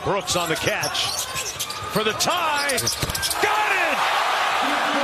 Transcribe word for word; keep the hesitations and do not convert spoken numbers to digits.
Brooks on the catch for the tie. Got it!